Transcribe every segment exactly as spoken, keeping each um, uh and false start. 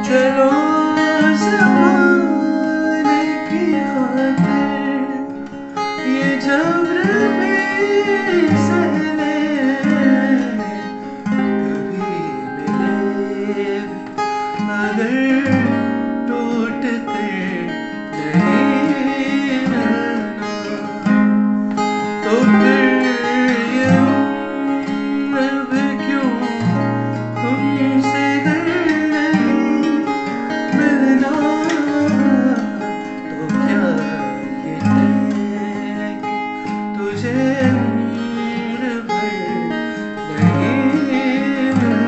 चलो ज़माने की खातिर ये जब्र भी सह ले, कभी मिले अगर टूट कर नहीं मिलना, तो फिर ये उम्र भी क्यों तुमसे घर नहीं मिलना, तो क्या ये है कि तुझे उम्र भर नहीं मिलना।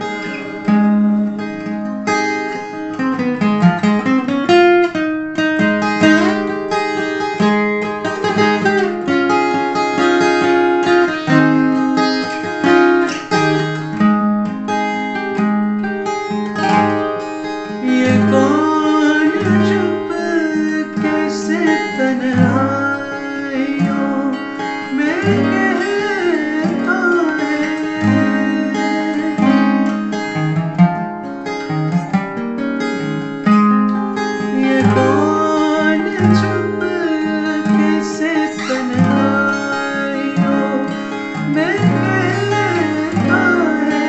ये कौन चुप कैसे तन्हाइयों में कहता है, ये कौन चुप कैसे तन्हाइयों में कहता है,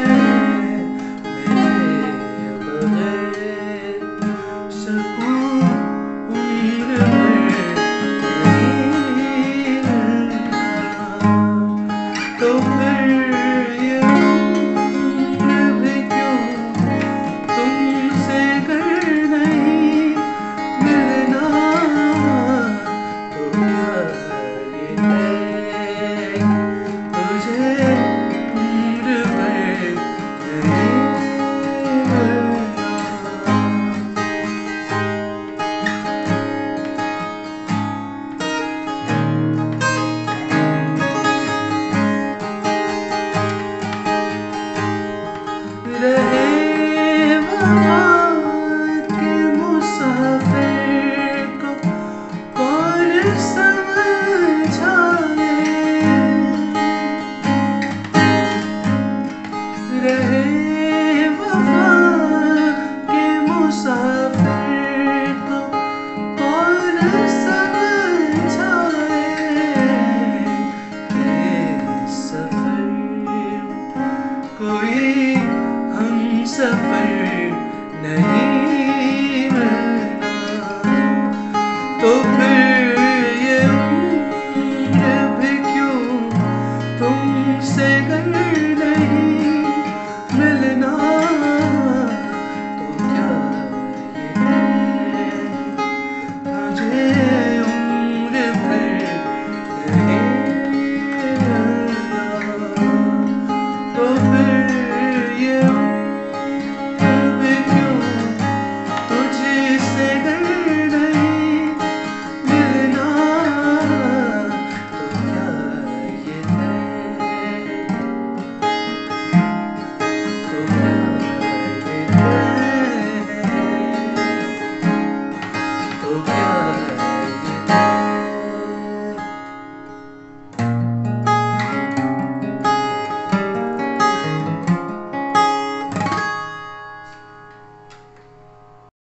मेरे बगैर सकून उम्र भर नहीं मिलना, तो फिर ये उम्र भी क्यों तुमसे घर नहीं मिलना, तो क्या ये है कि तुझे उम्र भर नहीं मिलना। रहे वफा के मुसाफिर को कौन समझाए, रहे वफा के मुसाफिर को कौन समझाए, कि सफर कोई हम सफर नहीं